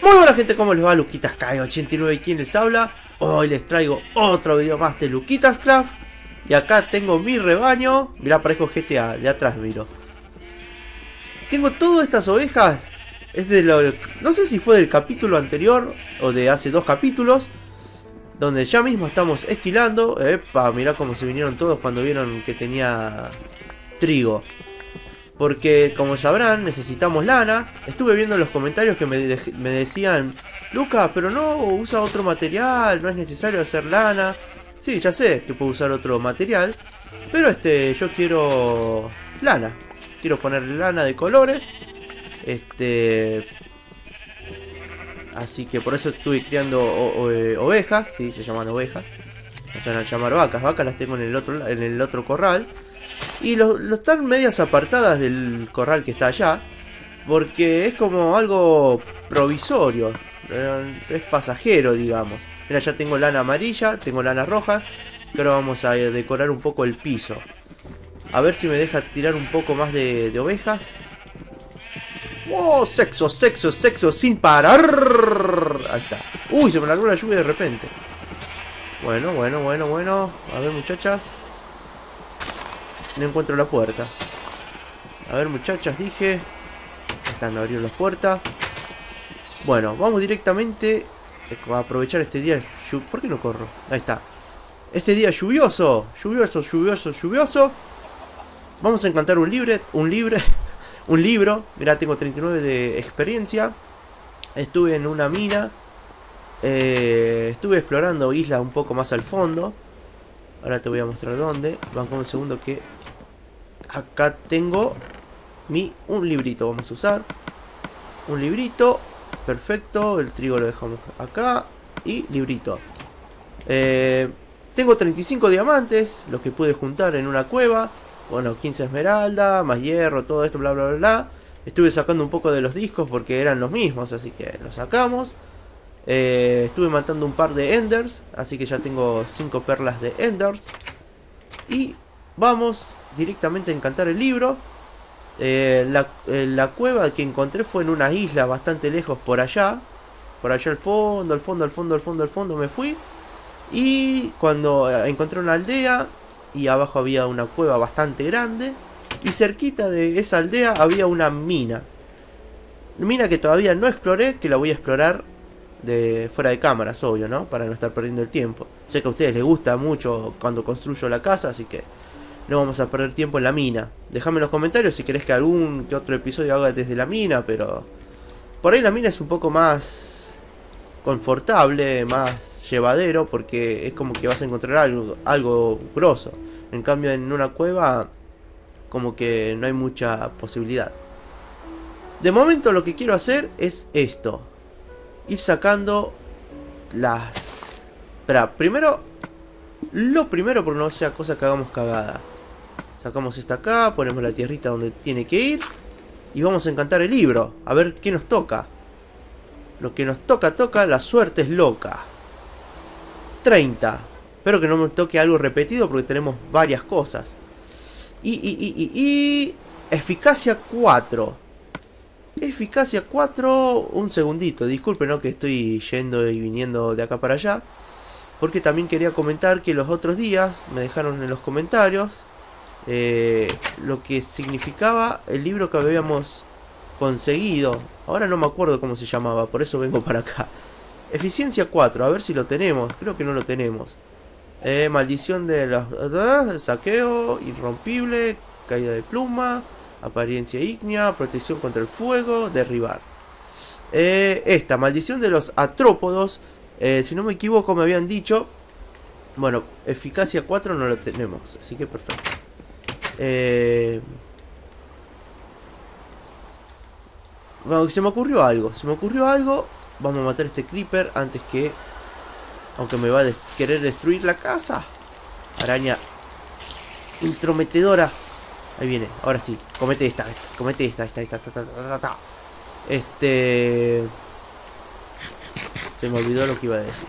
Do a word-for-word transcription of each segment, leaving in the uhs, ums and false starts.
Muy buena gente, ¿cómo les va? Luquitas K ochenta y nueve, ¿quién les habla? Hoy les traigo otro video más de Luquitas Craft. Y acá tengo mi rebaño. Mirá, parezco G T A, de atrás miro. Tengo todas estas ovejas. Es de lo, no sé si fue del capítulo anterior o de hace dos capítulos, donde ya mismo estamos esquilando. Epa, mirá cómo se vinieron todos cuando vieron que tenía trigo. Porque, como sabrán, necesitamos lana. Estuve viendo en los comentarios que me, de me decían: Luca, pero no, usa otro material, no es necesario hacer lana. Sí, ya sé que puedo usar otro material, pero este, yo quiero lana. Quiero ponerle lana de colores. Este... Así que por eso estuve criando o, o, eh, ovejas. Sí, se llaman ovejas. No se van a llamar vacas. Vacas las tengo en el otro, en el otro corral. Y lo, lo están medias apartadas del corral que está allá, porque es como algo provisorio, es pasajero, digamos. Mira, ya tengo lana amarilla, tengo lana roja, que ahora vamos a decorar un poco el piso. A ver si me deja tirar un poco más de, de ovejas. ¡Oh! Sexo, sexo, sexo, sin parar. Ahí está. Uy, se me largó la lluvia de repente. Bueno, bueno, bueno, bueno. A ver, muchachas. No encuentro la puerta. A ver, muchachas, dije. Están abriendo las puertas. Bueno, vamos directamente a aprovechar este día. ¿Por qué no corro? Ahí está. Este día lluvioso. Lluvioso, lluvioso, lluvioso. Vamos a encantar un libre. Un libre. Un libro. Mirá, tengo treinta y nueve de experiencia. Estuve en una mina. Eh, estuve explorando islas un poco más al fondo. Ahora te voy a mostrar dónde. Van con un segundo que... Acá tengo mi un librito, vamos a usar un librito, perfecto, el trigo lo dejamos acá y librito. Eh, tengo treinta y cinco diamantes, los que pude juntar en una cueva. Bueno, quince esmeralda, más hierro, todo esto, bla bla bla bla. Estuve sacando un poco de los discos porque eran los mismos, así que los sacamos. Eh, estuve matando un par de enders, así que ya tengo cinco perlas de enders. Y vamos directamente a encantar el libro. eh, la, eh, la cueva que encontré fue en una isla bastante lejos por allá. Por allá al fondo, al fondo, al fondo, al fondo, al fondo me fui. Y cuando eh, encontré una aldea, y abajo había una cueva bastante grande, y cerquita de esa aldea había una mina. Mina que todavía no exploré, que la voy a explorar de fuera de cámaras, obvio, ¿no? Para no estar perdiendo el tiempo. Sé que a ustedes les gusta mucho cuando construyo la casa, así que no vamos a perder tiempo en la mina. Déjame en los comentarios si querés que algún que otro episodio haga desde la mina, pero por ahí la mina es un poco más confortable, más llevadero, porque es como que vas a encontrar algo, algo grosso. En cambio en una cueva como que no hay mucha posibilidad. De momento lo que quiero hacer es esto. Ir sacando las... Espera, primero... Lo primero, porque no sea cosa que hagamos cagada. Sacamos esta acá, ponemos la tierrita donde tiene que ir. Y vamos a encantar el libro. A ver qué nos toca. Lo que nos toca, toca. La suerte es loca. treinta. Espero que no me toque algo repetido porque tenemos varias cosas. Y, y, y, y, y... Eficacia cuatro. Eficacia cuatro. Un segundito, disculpen, ¿no? Que estoy yendo y viniendo de acá para allá. Porque también quería comentar que los otros días me dejaron en los comentarios eh, lo que significaba el libro que habíamos conseguido. Ahora no me acuerdo cómo se llamaba, por eso vengo para acá. Eficiencia cuatro, a ver si lo tenemos. Creo que no lo tenemos. eh, Maldición de los... Uh, saqueo, irrompible, caída de pluma, apariencia ígnea, protección contra el fuego, derribar. eh, Esta, maldición de los atrópodos. Eh, si no me equivoco me habían dicho... Bueno, eficacia cuatro no lo tenemos, así que perfecto. Eh... Bueno, se me ocurrió algo, se me ocurrió algo. Vamos a matar a este creeper antes que... Aunque me va a des querer destruir la casa. Araña intrometedora. Ahí viene, ahora sí, comete esta, comete esta, esta, esta, esta, esta, esta, esta. Este... Se me olvidó lo que iba a decir.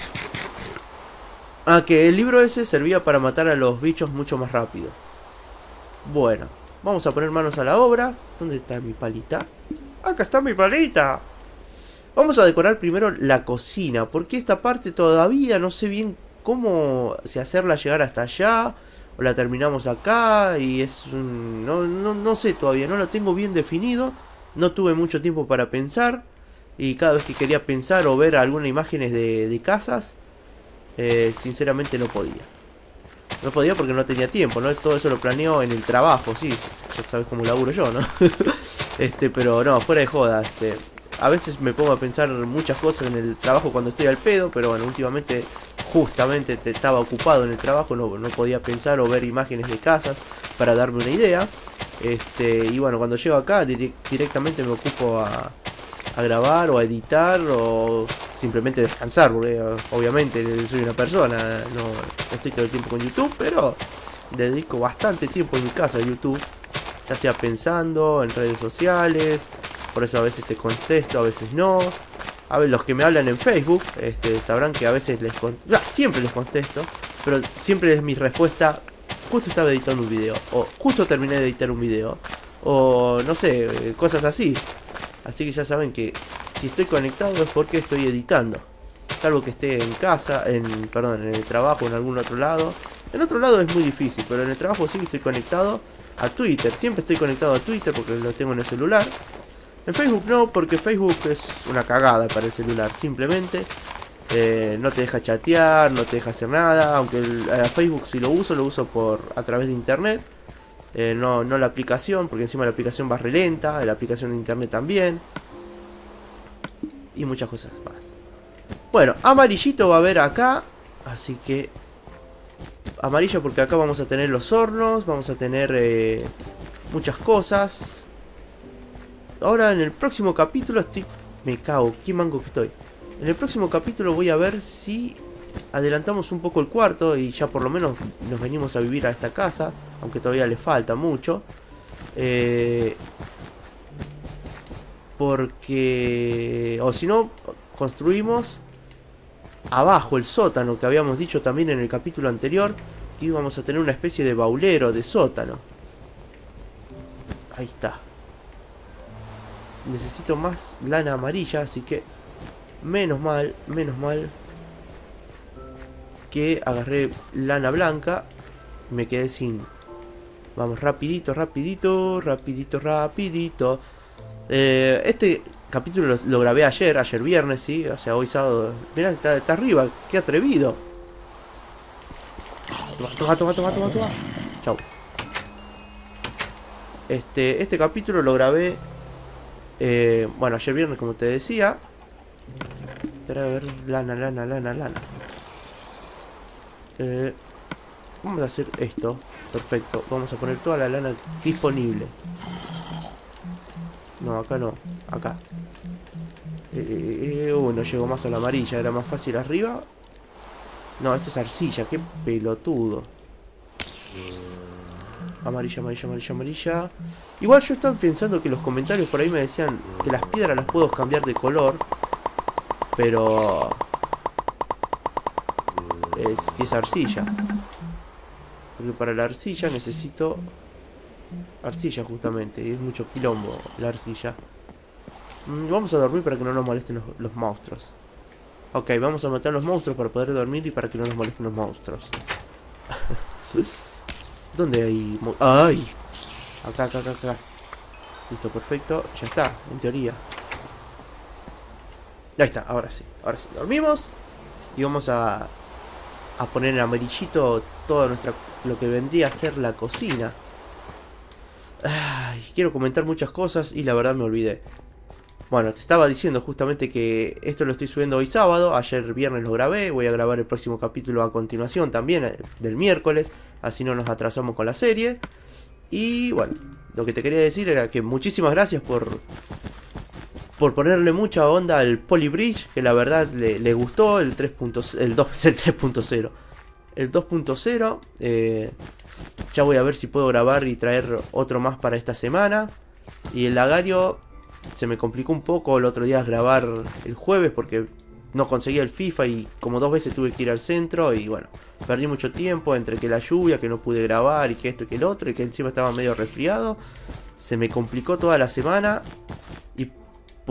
Ah, que el libro ese servía para matar a los bichos mucho más rápido. Bueno, vamos a poner manos a la obra. ¿Dónde está mi palita? Acá está mi palita. Vamos a decorar primero la cocina, porque esta parte todavía no sé bien cómo, si hacerla llegar hasta allá o la terminamos acá, y es un, no, no, no sé todavía, no lo tengo bien definido, no tuve mucho tiempo para pensar, y cada vez que quería pensar o ver algunas imágenes de, de casas, eh, sinceramente no podía. No podía porque no tenía tiempo, ¿no? Todo eso lo planeo en el trabajo, sí, ya sabes cómo laburo yo, ¿no? este, pero no, fuera de joda, este... A veces me pongo a pensar muchas cosas en el trabajo cuando estoy al pedo, pero bueno, últimamente justamente te estaba ocupado en el trabajo, no, no podía pensar o ver imágenes de casas para darme una idea. Este, y bueno, cuando llego acá direct, directamente me ocupo a, a grabar o a editar o simplemente descansar, porque obviamente soy una persona, no, no estoy todo el tiempo con YouTube, pero dedico bastante tiempo en mi casa a YouTube, ya sea pensando en redes sociales. Por eso a veces te contesto, a veces no. A ver, los que me hablan en Facebook este, sabrán que a veces les contesto. Siempre les contesto, pero siempre es mi respuesta: justo estaba editando un video, o justo terminé de editar un video, o no sé, cosas así. Así que ya saben que si estoy conectado es porque estoy editando. Salvo que esté en casa, en perdón, en el trabajo, en algún otro lado. En otro lado es muy difícil, pero en el trabajo sí que estoy conectado a Twitter. Siempre estoy conectado a Twitter porque lo tengo en el celular. En Facebook no, porque Facebook es una cagada para el celular, simplemente eh, no te deja chatear, no te deja hacer nada, aunque el, a Facebook si lo uso, lo uso por a través de internet, eh, no, no la aplicación, porque encima la aplicación va re lenta, la aplicación de internet también, y muchas cosas más. Bueno, amarillito va a haber acá, así que amarillo porque acá vamos a tener los hornos, vamos a tener eh, muchas cosas. Ahora en el próximo capítulo estoy... Me cago, qué mango que estoy. En el próximo capítulo voy a ver si adelantamos un poco el cuarto y ya por lo menos nos venimos a vivir a esta casa, aunque todavía le falta mucho. Eh, porque... O si no, construimos abajo el sótano, que habíamos dicho también en el capítulo anterior, que íbamos a tener una especie de baulero de sótano. Ahí está. Necesito más lana amarilla, así que menos mal, menos mal que agarré lana blanca. Me quedé sin. Vamos, rapidito, rapidito, rapidito, rapidito. eh, Este capítulo lo, lo grabé ayer, ayer viernes, sí. O sea, hoy sábado. Mirá, está, está arriba, qué atrevido. Toma, toma, toma, toma, toma, toma. Chau. Este, este capítulo lo grabé Eh, bueno, ayer viernes, como te decía. Espera a ver, lana, lana, lana, lana. Eh, vamos a hacer esto. Perfecto. Vamos a poner toda la lana disponible. No, acá no. Acá. Eh, eh, uh, no llegó más a la amarilla. Era más fácil arriba. No, esto es arcilla. Qué pelotudo. Amarilla, amarilla, amarilla, amarilla. Igual yo estaba pensando que los comentarios por ahí me decían que las piedras las puedo cambiar de color. Pero... Es, si es arcilla. Porque para la arcilla necesito... Arcilla justamente. Y es mucho quilombo la arcilla. Mm, vamos a dormir para que no nos molesten los, los monstruos. Ok, vamos a matar a los monstruos para poder dormir y para que no nos molesten los monstruos. ¿Dónde hay...? ¡Ay! Acá, acá, acá, acá. Listo, perfecto. Ya está, en teoría. Ya está, ahora sí. Ahora sí, dormimos. Y vamos a... A poner en amarillito toda nuestra... Lo que vendría a ser la cocina. Ay, quiero comentar muchas cosas y la verdad me olvidé. Bueno, te estaba diciendo justamente que esto lo estoy subiendo hoy sábado. Ayer viernes lo grabé. Voy a grabar el próximo capítulo a continuación también, del miércoles. Así no nos atrasamos con la serie. Y bueno, lo que te quería decir era que muchísimas gracias por... Por ponerle mucha onda al Polybridge. Que la verdad le, le gustó el tres punto cero. El dos, el tres punto cero. El dos punto cero. Eh, ya voy a ver si puedo grabar y traer otro más para esta semana. Y el Lagario... Se me complicó un poco el otro día grabar el jueves porque no conseguía el FIFA y como dos veces tuve que ir al centro y bueno, perdí mucho tiempo entre que la lluvia, que no pude grabar y que esto y que el otro y que encima estaba medio resfriado. Se me complicó toda la semana y